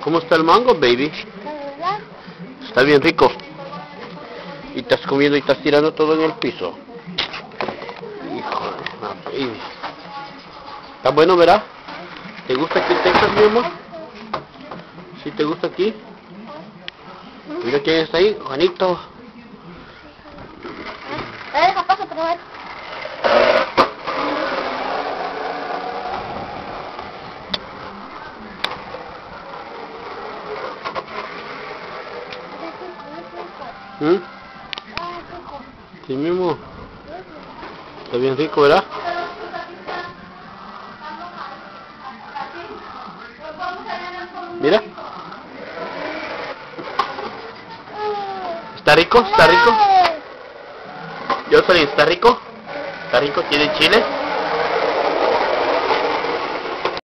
¿Cómo está el mango, baby? Está bien rico. Y estás comiendo y estás tirando todo en el piso. Híjole, baby. Está bueno, ¿verdad? ¿Te gusta aquí Texas, mi amor? ¿Sí te gusta aquí? Mira quién está ahí, Juanito. Capaz otra vez. Sí mismo. Está bien rico, ¿verdad? Mira. ¿Está rico? ¿Está rico? Jocelyn, ¿está rico? ¿Está rico? ¿Tiene chile?